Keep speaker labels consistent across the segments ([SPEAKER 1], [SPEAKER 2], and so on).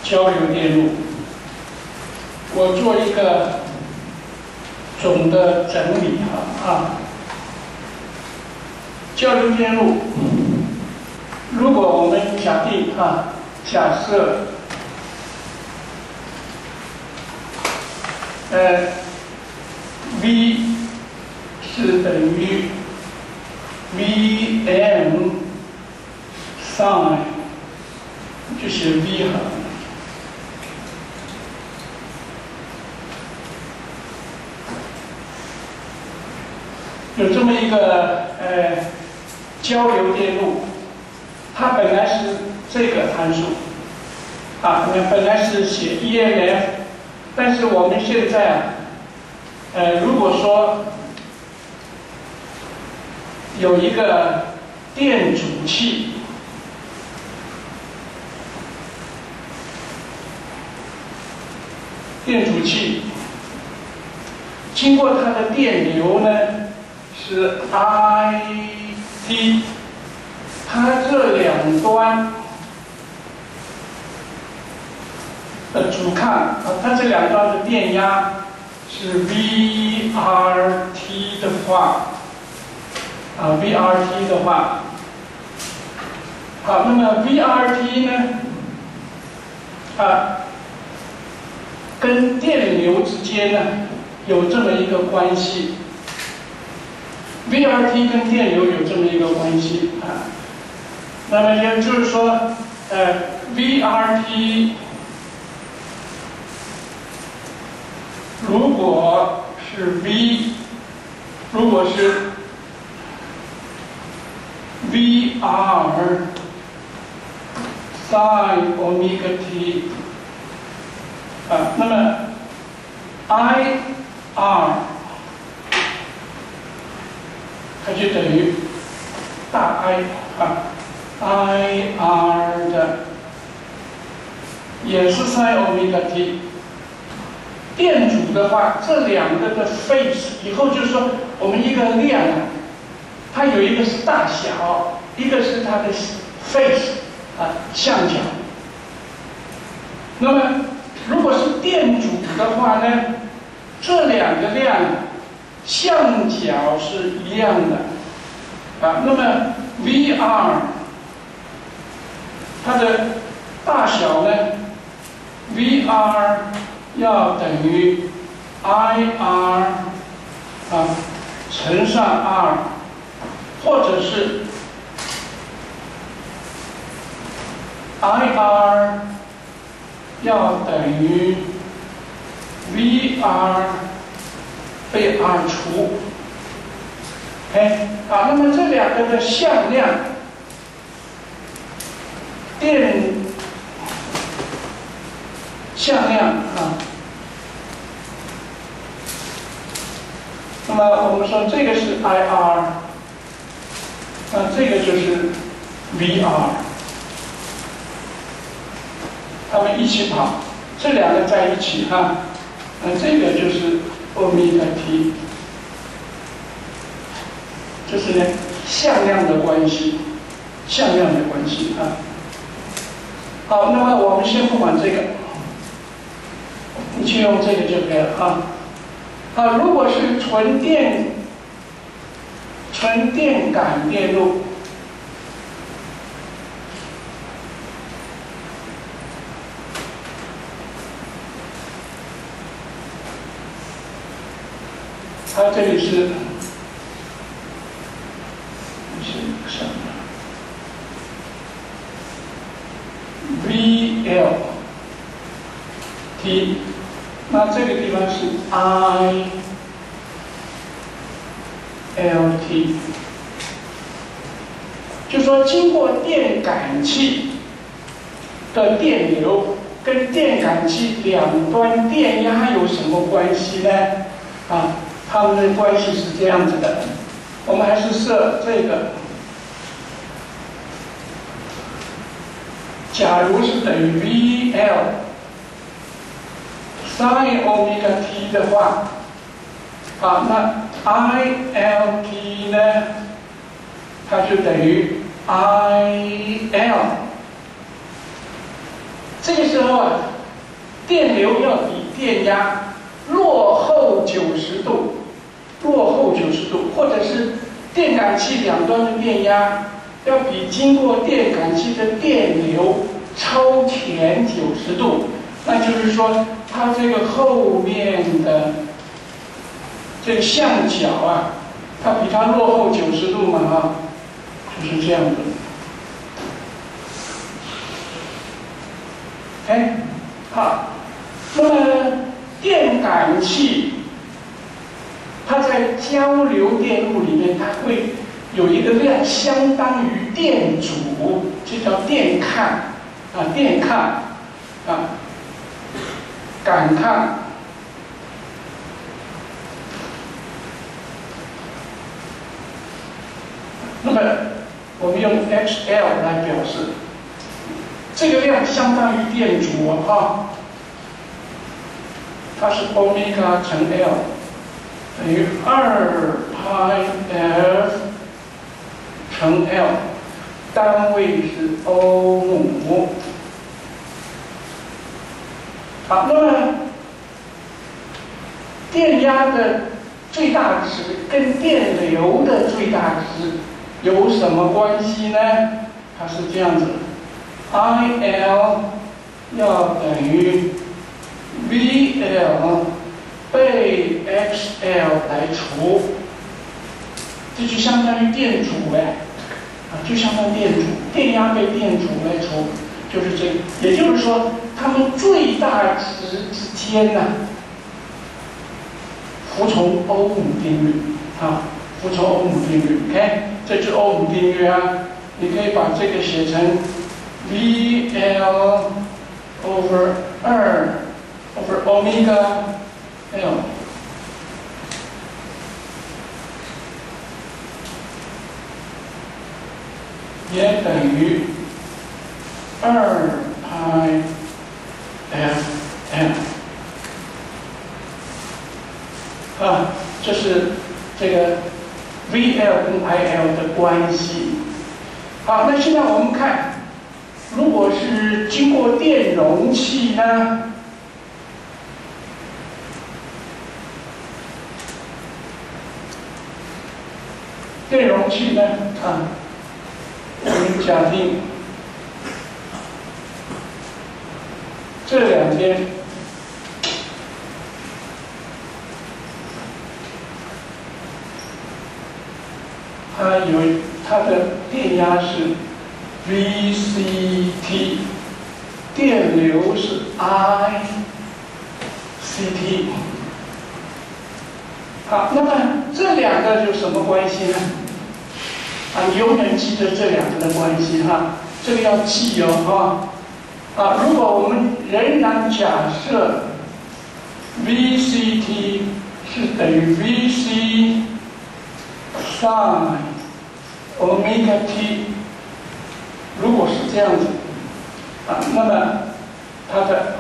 [SPEAKER 1] 交流电路，我做一个总的整理啊。交流电路，如果我们假定假设V 是等于 Vm sin， 就写 V 好了。有这么一个交流电路，它本来是这个函数本来是写 EMF， 但是我们现在如果说有一个电阻器，经过它的电流呢是 IT， 它这两端的阻抗它这两端的电压是 VRT 的话，VRT 的话，好，那么 VRT 呢跟电流之间呢有这么一个关系。VRT 跟电流有这么一个关系那么也就是说VRT 如果是 VR sin omega t 那么 IR 它就等于大 I IR 的也是 sin omega t。电阻的话，这两个的 phase 以后就是说，我们一个量它有一个是大小，一个是它的 phase 相角。那么如果是电阻的话呢，这两个量相角是一样的那么 VR 它的大小呢 ，VR 要等于 IR 乘上 R， 或者是 IR 要等于 VR 被 R 除。那么这两个的向量，电向量那么我们说这个是 IR， 那这个就是 VR， 它们一起跑，这两个在一起那这个就是欧米伽 t， 这是呢向量的关系，好，那么我们先不管这个，你就用这个就可以了如果是纯电感电路，它这里是什么 VLT， 那这个地方是 ILT， 就说经过电感器的电流跟电感器两端电压有什么关系呢？它们的关系是这样子的，我们还是设这个，假如是等于 VL sin omega t 的话，那 ILT 呢，它就等于 IL 这个时候啊，电流要比电压落后90度，或者是电感器两端的电压要比经过电感器的电流超前90度，那就是说，它这个后面的这个相角啊，它比它落后90度嘛啊，就是这样子。哎，好，那么电感器，它在交流电路里面，它会有一个量相当于电阻，这叫电抗啊，电抗啊，感抗。那么我们用 HL 来表示。这个量相当于电阻啊，它是欧米伽乘 L 等于2πf 乘 L， 单位是欧姆。好，那么电压的最大值跟电流的最大值有什么关系呢？它是这样子。IL 要等于 VL 被 XL 来除，这就相当于电阻哎，就相当于电阻，电压被电阻来除，就是这个。也就是说，它们最大值之间呢，服从欧姆定律啊，服从欧姆定律。OK， 这是欧姆定律啊，你可以把这个写成。VL over 2 over omega L， 也等于2πfm。啊，这是这个 VL 跟 IL 的关系。好，那现在我们看。如果是经过电容器呢？电容器呢？啊，我们假定这两边它的电压是。VCT， 电流是 ICT。好，那么这两个有什么关系呢？啊，你永远记得这两个的关系哈，这个要记哦哈。啊，如果我们仍然假设 VCT 是等于 VC sin omega t。如果是这样子，啊，那么它的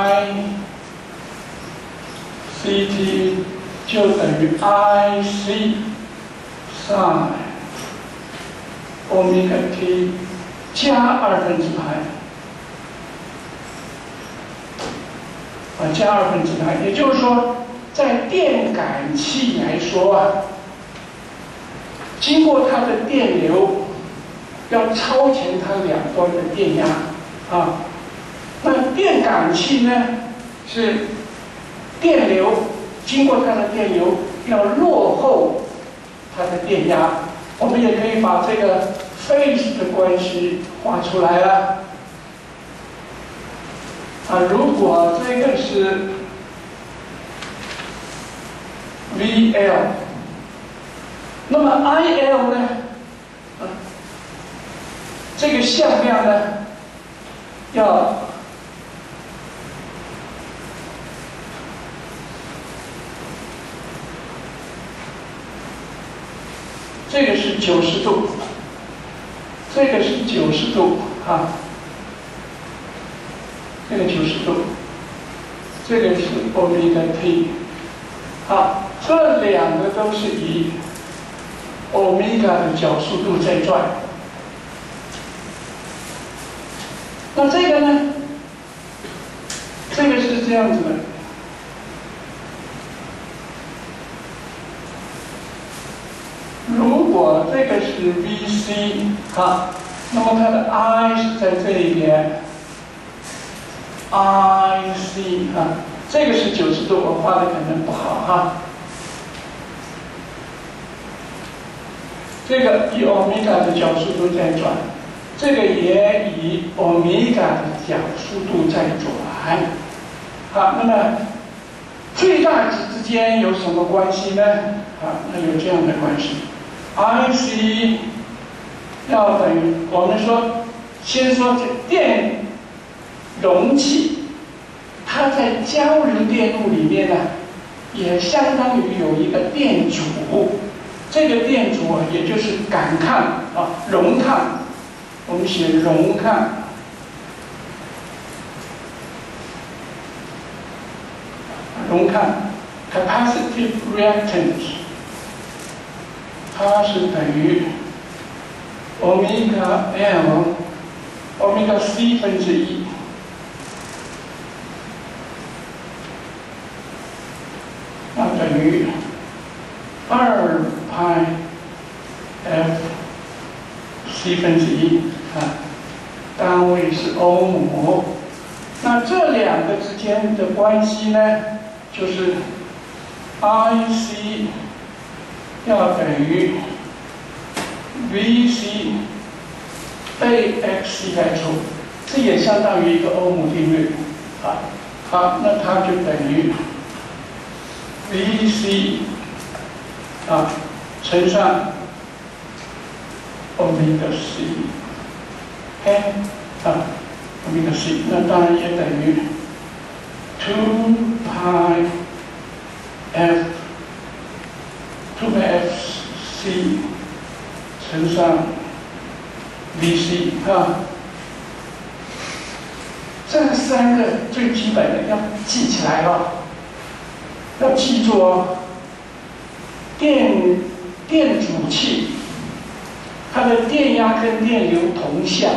[SPEAKER 1] ICT 就等于 IC sin omega t 加2分之派，加2分之派，也就是说，在电感器来说啊，经过它的电流。要超前它两端的电压啊，那电感器呢是电流经过它的电流要落后它的电压，我们也可以把这个 phase 的关系画出来啊。如果这个是 VL， 那么 IL 呢？这个向量呢，要这个是90度，这个是90度啊，这个90度，这个是欧米伽 t， 好，这两个都是以欧米伽的角速度在转。那这个呢， 这个是这样子的。如果这个是 VC 啊，那么它的 I 是在这一边 ，IC 啊，这个是90度，我画的可能不好哈。这个以欧米伽的角速度在转，这个也以欧米伽的角速度在转。好，那么最大值之间有什么关系呢？啊，那有这样的关系 ，IC 要等于我们说，先说这电容器，它在交流电路里面呢，也相当于有一个电阻。这个电阻啊，也就是感抗啊，容抗，我们写容抗。容抗 capacitive reactance， 它是等于欧米伽 L 欧米伽 C 分之一，那等于2派 F C 分之一啊，单位是欧姆。那这两个之间的关系呢，就是 IC 要等于 VC 被 XC 来除，这也相当于一个欧姆定律啊。好，那它就等于 VC 啊乘上欧米伽 C，OK 啊。欧米伽 C， 那当然也等于2派 FC 乘上 VC 啊。这三个最基本的要记起来了，要记住哦。电阻器，它的电压跟电流同向。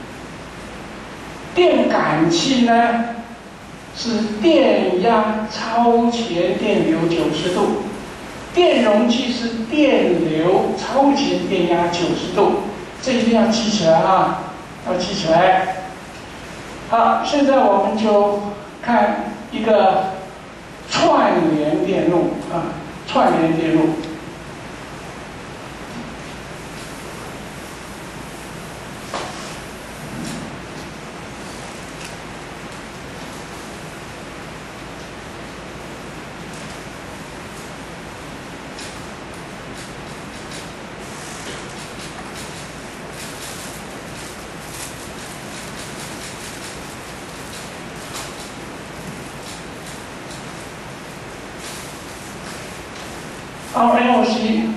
[SPEAKER 1] 电感器呢，是电压超前电流90度，电容器是电流超前电压90度，这一定要记起来啊，要记起来。好，现在我们就看一个串联电路啊，串联电路。RLC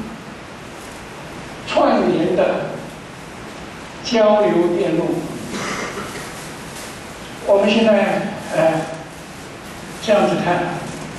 [SPEAKER 1] 串联的交流电路，我们现在这样子看。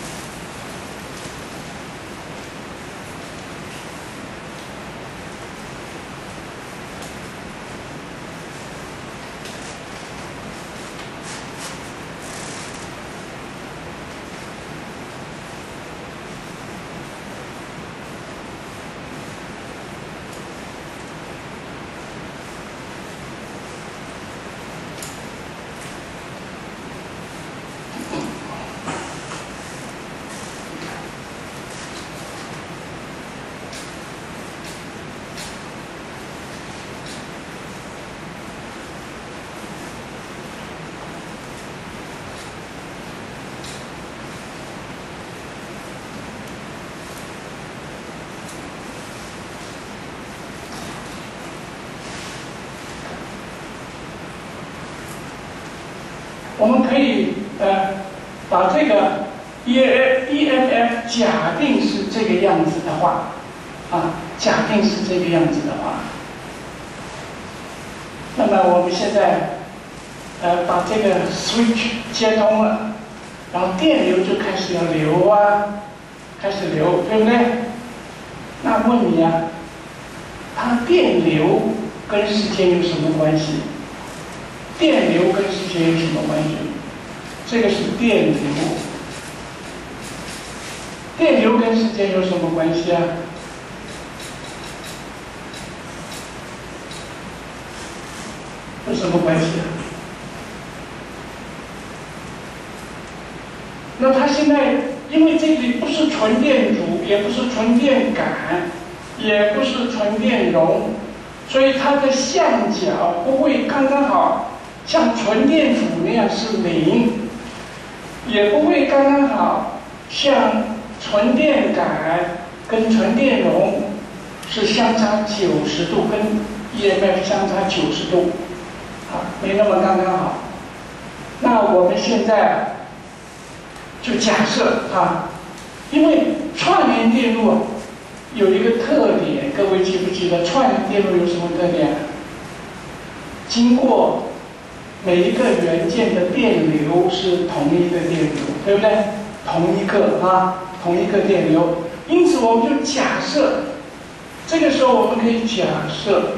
[SPEAKER 1] 我们可以把这个 EMF 假定是这个样子的话，假定是这个样子的话，那么我们现在把这个 switch 接通了，然后电流就开始要流啊，开始流，对不对？那问你啊，它电流跟时间有什么关系？电流跟时间有什么关系？ 这个是电流。电流跟时间有什么关系啊？有什么关系啊？那它现在因为这里不是纯电阻，也不是纯电感，也不是纯电容，所以它的相角不会刚刚好像纯电阻那样是0，也不会刚刚好像纯电感跟纯电容是相差90度，跟 EMF 相差90度，没那么刚刚好。那我们现在就假设因为串联电路有一个特点，各位记不记得串联电路有什么特点？经过每一个元件的电流是同一个电流，对不对？同一个电流。因此我们就假设，这个时候我们可以假设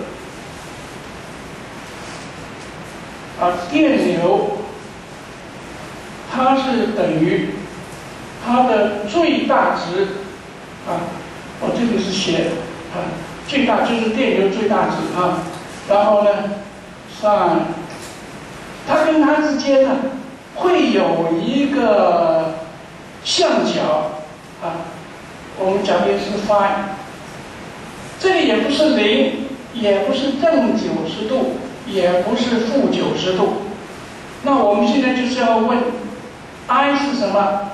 [SPEAKER 1] 电流它是等于它的最大值我这里是写最大就是电流最大值然后呢算它跟它之间呢会有一个相角我们假定是 phi， 这里也不是0，也不是正90度，也不是负90度。那我们现在就是要问 I 是什么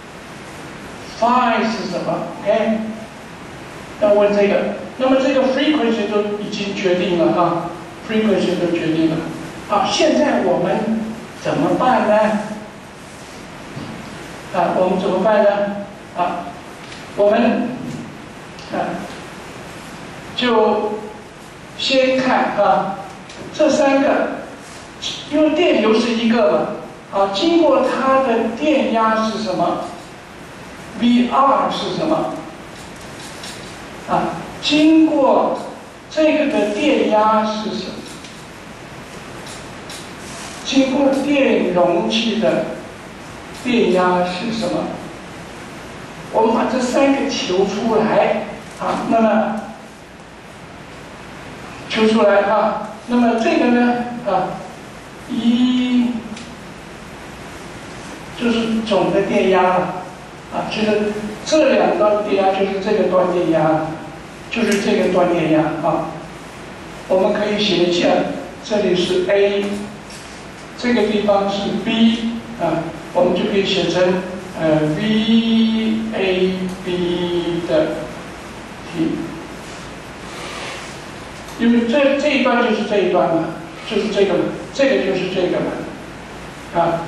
[SPEAKER 1] ，phi 是什么 ？OK， 要问这个。那么这个 frequency 都已经决定了frequency 都决定了。好，现在我们怎么办呢？我们怎么办呢？我们就先看这3个，因为电流是一个嘛，经过它的电压是什么 ？VR 是什么？经过这个的电压是什么？经过电容器的电压是什么？我们把这3个求出来那么求出来那么这个呢一就是总的电压了就是这2段电压就是这个段电压，就是这个段电压我们可以写一下，这里是 A， 这个地方是 B 我们就可以写成VAB 的 T， 因为这一段就是这一段嘛，就是这个嘛，这个就是这个嘛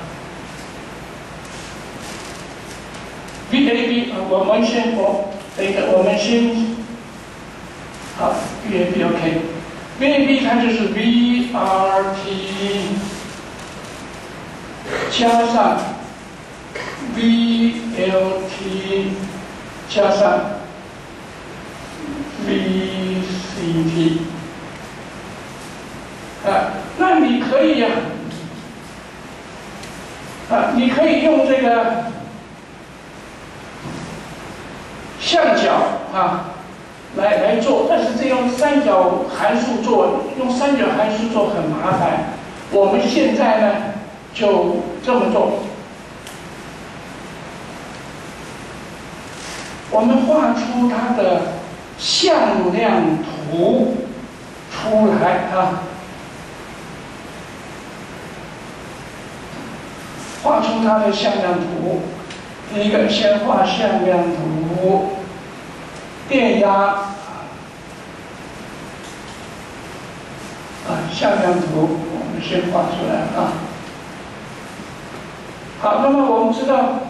[SPEAKER 1] VAB 我们先我们先VAB OK， VAB 它就是 VRT 加上 VLT 加上 VCT 那你可以你可以用这个相角来做，但是这用三角函数做，用三角函数做很麻烦。我们现在呢就这么做，我们画出它的向量图出来画出它的向量图。第一个，先画向量图，电压向量图我们先画出来好，那么我们知道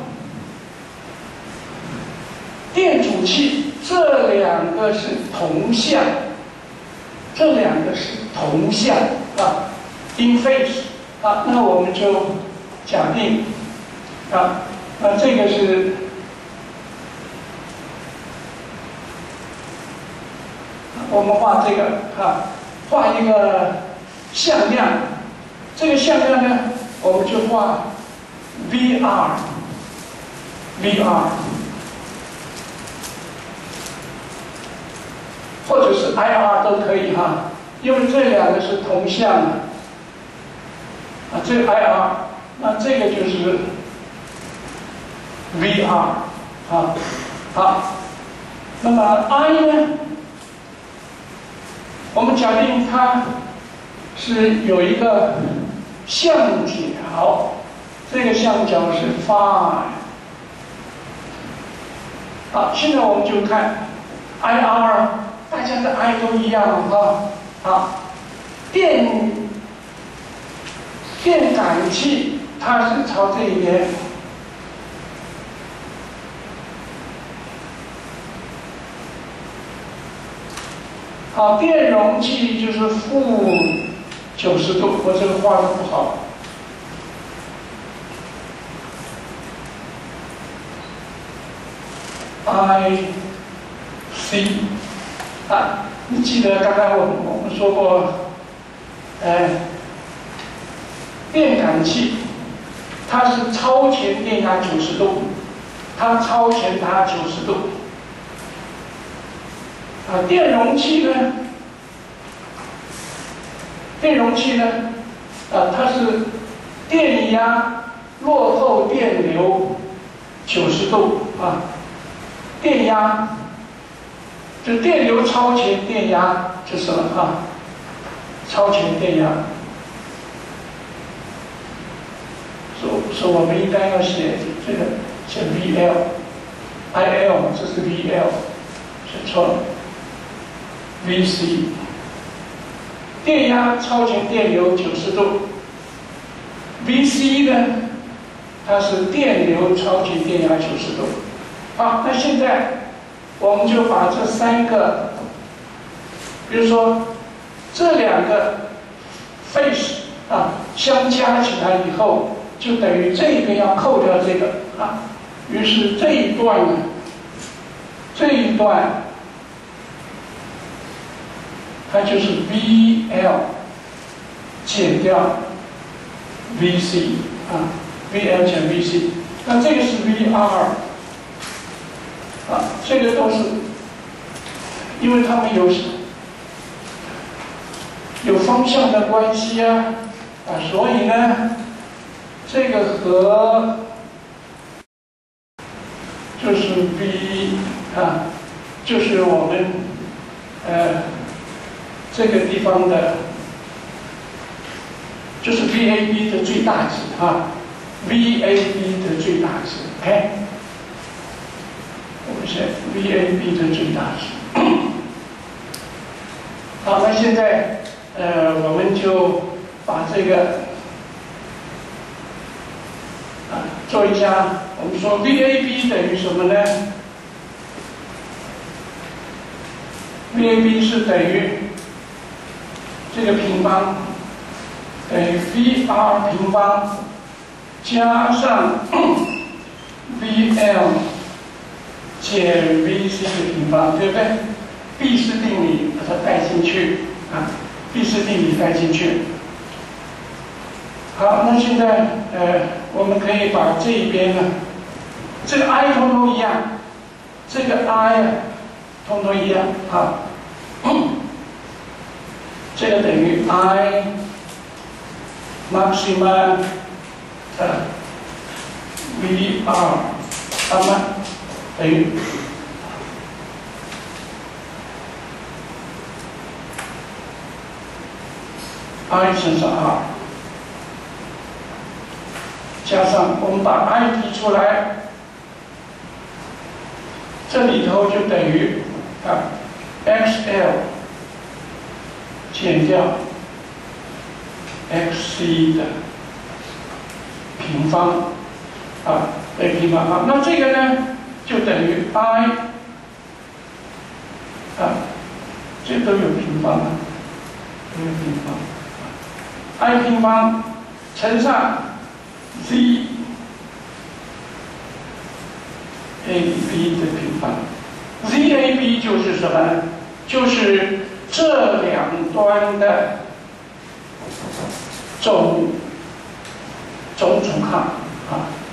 [SPEAKER 1] 电阻器这2个是同向，这2个是同向in phase 那我们就假定那这个是我们画这个画一个向量，这个向量呢，我们就画 VR，或者是 IR 都可以哈，因为这两个是同向的啊，这个 IR， 那这个就是 VR 啊，好，那么 I 呢，我们假定它是有一个相角，这个相角是 phi。好，现在我们就看 IR， 大家的 I 都一样啊。好，电感器它是朝这一边，好，电容器就是负90度，我这个画的不好。IC 啊，你记得刚才我们说过，电感器它是超前电压90度，它超前它90度。啊，电容器呢？它是电压落后电流90度啊。电压，就电流超前电压就是了啊，超前电压。所以我们应该要写这个写 VL，IL 这是 VL， 写错了 ，VC。电压超前电流90度 ，VC 呢，它是电流超前电压90度。好，那现在我们就把这三个，比如说这两个 phase 啊相加起来以后，就等于这个要扣掉这个啊，于是这一段它就是 VL 减掉 VC 啊 ，VL 减 VC， 那这个是 VR。啊，这个都是，因为它们有方向的关系啊，所以呢，这个和就是 V 啊，就是我们这个地方的，就是 VAB 的最大值啊 ，VAB 的最大值 ，OK。我们写 VAB 的最大值。好，那现在我们就把这个做一下。我们说 VAB 等于什么呢 ？VAB 是等于这个平方等于 VR 平方加上 VL。减 VC 的平方，对不对？毕氏定理把它带进去啊，毕氏定理带进去。好，那现在我们可以把这一边呢，这个 I 通通一样，这个 I 通通一样啊，这个等于 I maximum VR 等于I 乘上 R， 加上我们把 I 提出来，这里头就等于XL 减掉 XC 的平方对平方那这个呢？就等于 I 这都有平方都有平方，I 平方乘上 ZAB 的平方 ，ZAB 就是什么呢？就是这两端的总阻抗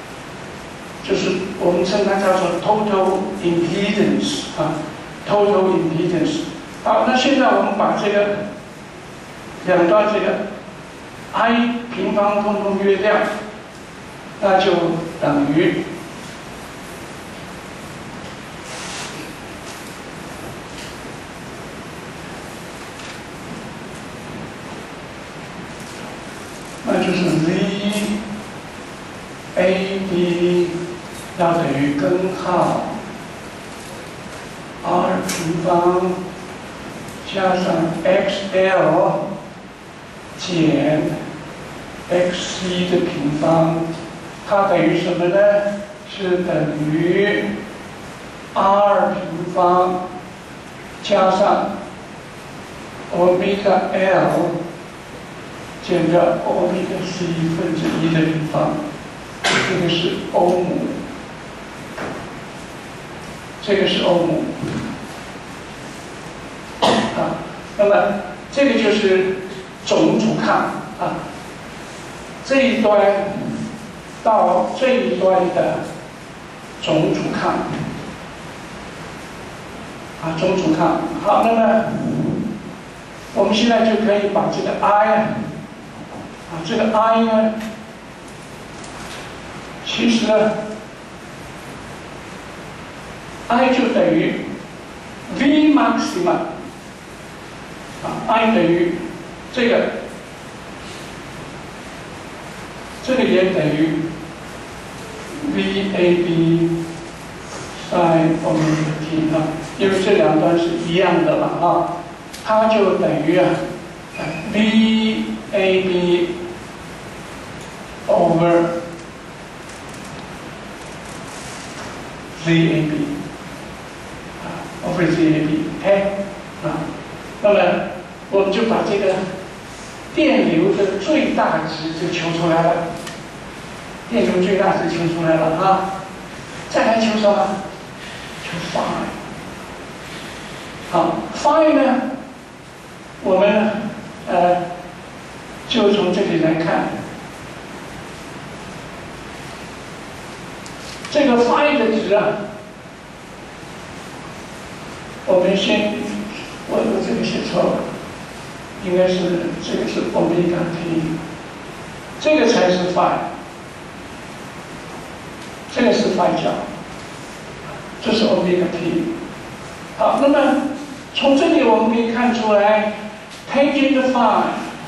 [SPEAKER 1] 我们称它叫做 total impedance total impedance。好，那现在我们把这个两端这个 I 平方通通约掉，那就等于就是 VAB 要等于根号 R 平方加上 XL 减 XC 的平方，它等于什么呢？是等于 R 平方加上 omega L 减掉 omega C 分之1的平方，这个是欧姆，这个是欧姆。那么这个就是总阻抗这一端到这一端的总阻抗总阻抗。好，那么我们现在就可以把这个 I 这个 I 呢，其实呢 I 就等于 V maximum I 等于这个也等于 VAB sin omega t 因为这两端是一样的嘛它就等于VAB over ZAB over ZAB OK 那么我们就把这个电流的最大值就求出来了，电流最大值求出来了再来求什么？求 phi。好 ，phi 呢，我们就从这里来看，这个 phi 的值我们先，我这个写错了。应该是这个是 omega t， 这个才是 phi， 这个是 phi 角，这是 omega t。好，那么从这里我们可以看出来 ，tangent phi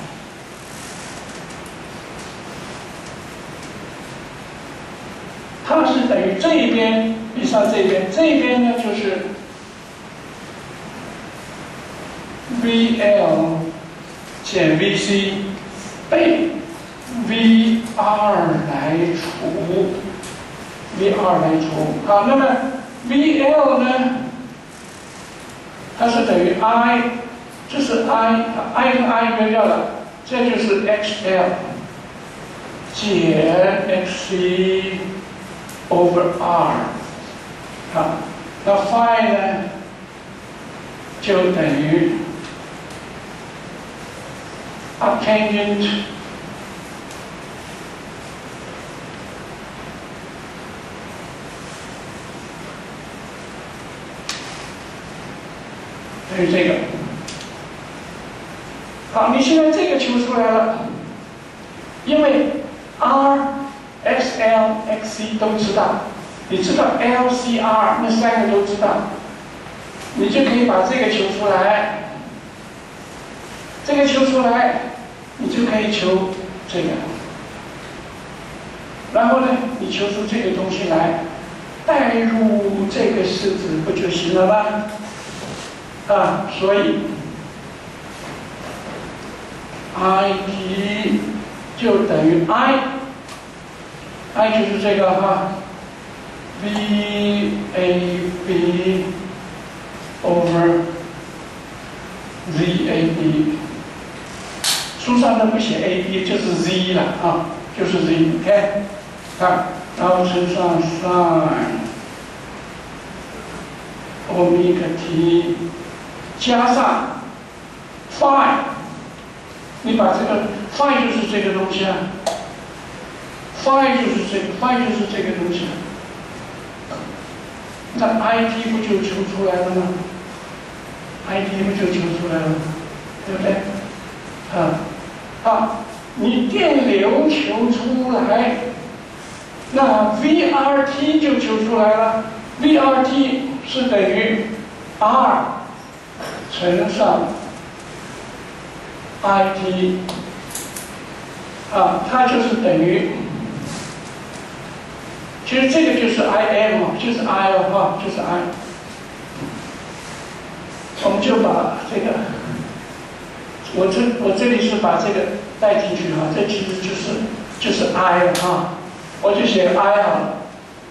[SPEAKER 1] 它是等于这一边比上这边，这一边呢就是 VL 减 VC 被 VR 来除 ，VR 来除。好，那么 VL 呢，它是等于 I， 这是 I 跟 I 约掉了，这就是 XL 减 XC over R。好，那 phi 呢，就等于 arctangent等于这个。好，你现在这个求出来了，因为 R、XL、XC 都知道，你知道 LCR 那三个都知道，你就可以把这个求出来。这个求出来，你就可以求这个，然后呢，你求出这个东西来，代入这个式子不就行了吗？所以 IT 就等于 I 就是这个VAB over ZAB。书上都不写 AB， 就是 Z 了就是 Z，OK， 然后乘上 sin omega t 加上 phi， 你把这个 phi 就是这个东西phi 就是这个东西那 IT 不就求出来了吗？IT 不就求出来了吗？对不对？好，你电流求出来，那 VRT 就求出来了。VRT 是等于 R 乘上 IT， 它就是等于，其实这个就是 IM， 就是 I 了就是 I。我们就把这个，我这里是把这个带进去这其实就是 I 了我就写 I 好了。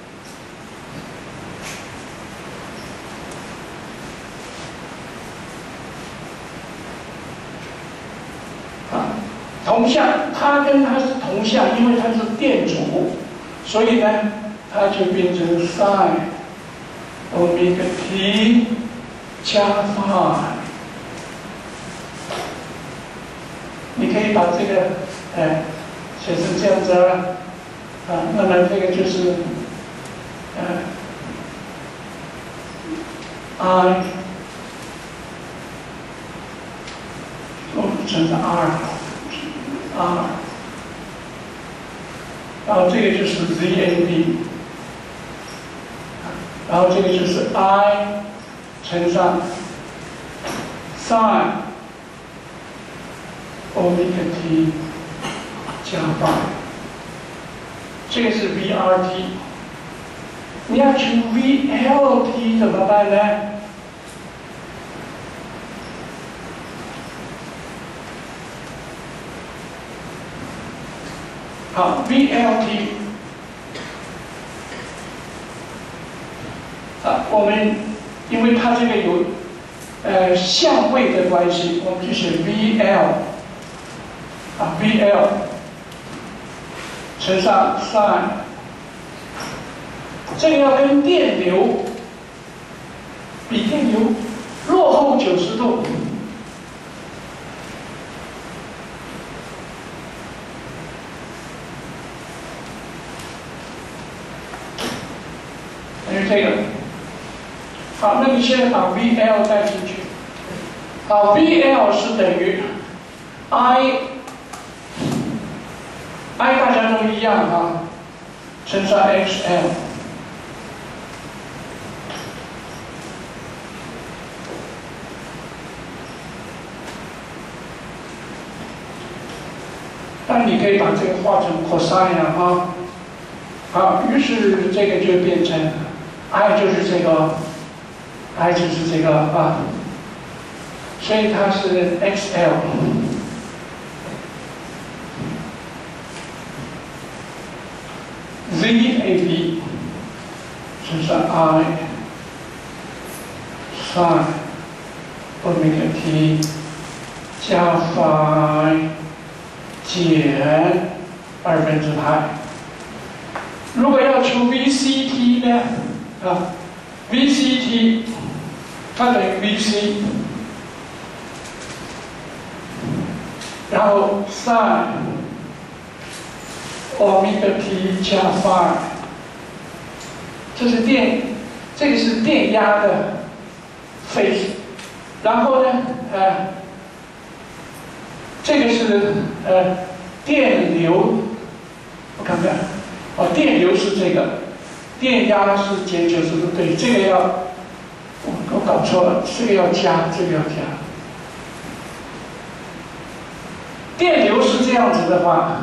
[SPEAKER 1] 同向，它跟它是同向，因为它是电阻，所以呢，它就变成 sin omega t 加 phi。你可以把这个写成这样子那么这个就是I 乘上 R， 然后这个就是 ZAB， 然后这个就是 I 乘上 sin omega t 加 phi， 这个是 VRT。你要求 VLT 怎么办呢？好 ，VLT， 我们因为它这个有相位的关系，我们就写 VL 乘上 sin， 这个要跟电流比电流落后90度。这个，好，那你现在把 VL 带进去。好 ，VL 是等于 I 大家都一样乘上 XL。那你可以把这个画成 cosine 好，于是这个就变成。I 就是这个 ，I 就是这个所以它是 XL。ZAB 乘上 I sin omega t 加 phi 减2/π。如果要求 VCT 呢？VCT 它等于 VC， 然后 sin omega t 加 phi， 这个是电压的 phase， 然后呢这个是电流，我看看电流是这个。电压是减90度，对，这个要，我搞错了，这个要加，这个要加。电流是这样子的话，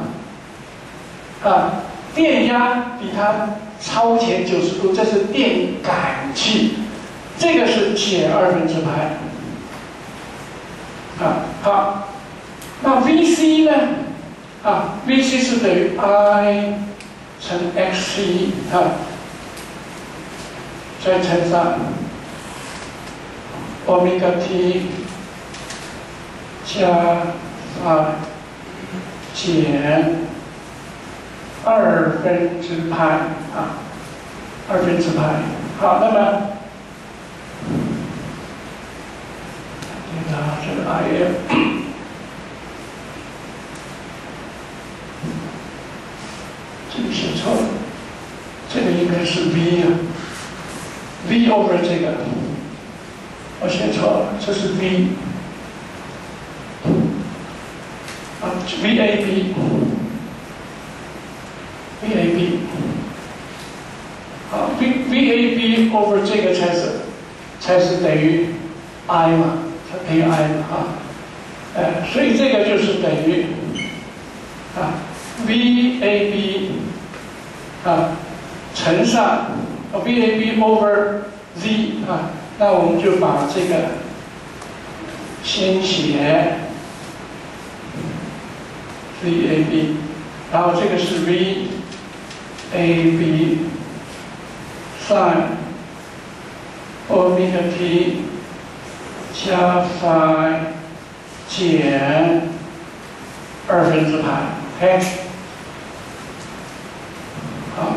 [SPEAKER 1] 电压比它超前90度，这是电感器，这个是减2/π。好，那 VC 呢？VC 是等于 I 乘 XC 再乘上 omega t 加减2/π2/π。好，那么这个 IM 这个写错了，这个应该是 V V over 这个，我写错了，这是 V 啊 VAB 好 VAB over 这个才是等于 I 嘛，它等于 I 嘛所以这个就是等于VAB 乘上VAB over Z 那我们就把这个先写 VAB， 然后这个是 VAB sin omega t 加 phi 减2/π，OK， 好。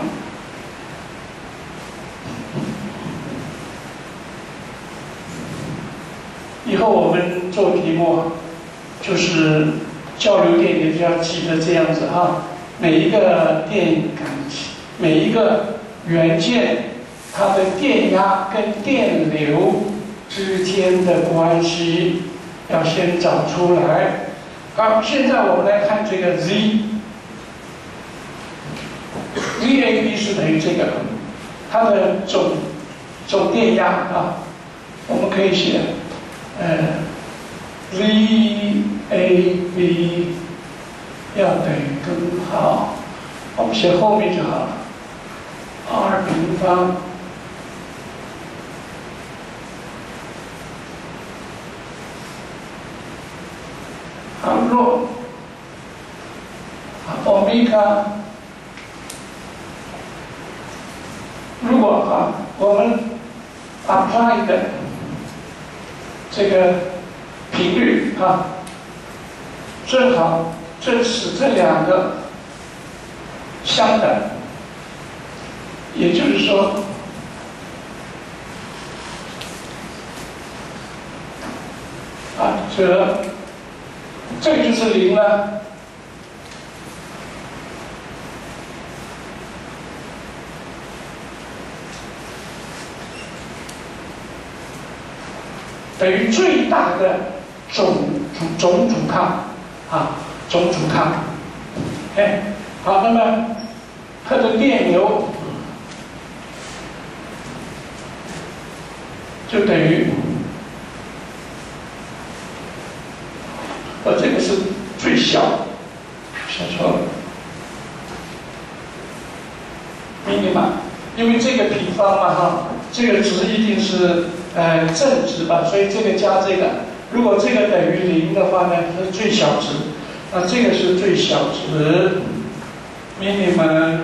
[SPEAKER 1] 以后我们做题目，就是交流电也就要记得这样子每一个电感器，每一个元件，它的电压跟电流之间的关系要先找出来。好，现在我们来看这个 VAB 是等于这个，它的总电压我们可以写VAB 要等于根号，我们写后面就好了，R平方若欧米伽，如果我们 apply 的这个频率正好使这两个相等，也就是说这个就是0了。等于最大的总阻抗总阻抗。OK， 好，那么它的电流就等于，这个是最小，写错了 ，minima， 因为这个平方嘛这个值一定是正值吧，所以这个加这个，如果这个等于0的话呢，它是最小值，那这个是最小值 ，minimum，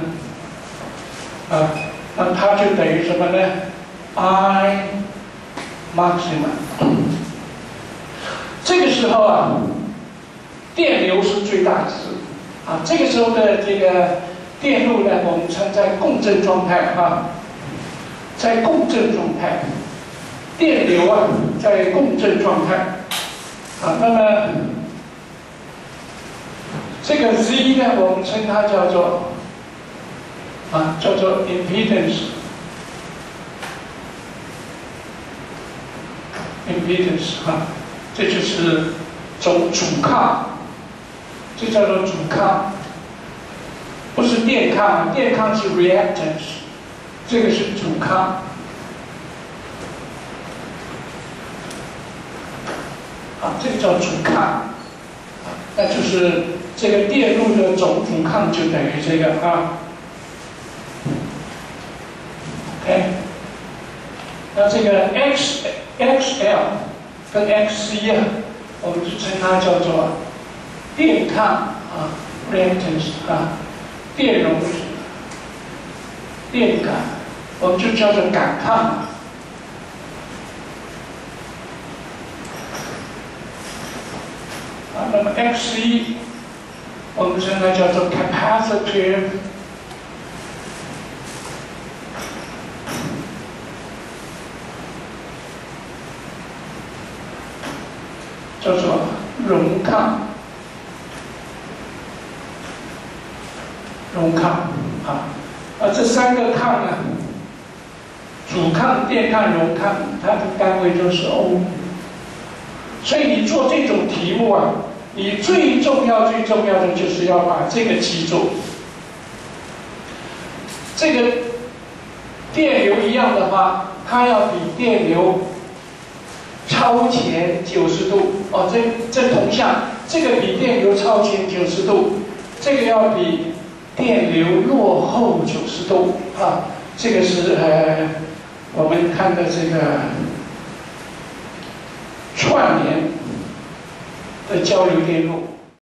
[SPEAKER 1] 那它就等于什么呢 ？I maximum。这个时候电流是最大值这个时候的这个电路呢，我们称在共振状态在共振状态，电流在共振状态那么这个 Z 呢，我们称它叫做impedance 这就是阻抗，这叫做阻抗，不是电抗，电抗是 reactance， 这个是阻抗这个叫阻抗那就是这个电路的总阻抗就等于这个OK， 那这个 XL 跟 XC 我们就称它叫做电抗reactance 电容电感，我们就叫做感抗那么 XC 我们称它叫做 capacitive 叫做容抗这三个抗呢， 阻抗、电抗、容抗，它的单位就是欧。所以你做这种题目啊，你最重要的就是要把这个记住。这个电流一样的话，它要比电流超前90度哦，这同向，这个比电流超前90度，这个要比电流落后90度啊。这个是我们看的这个串联的交流电路。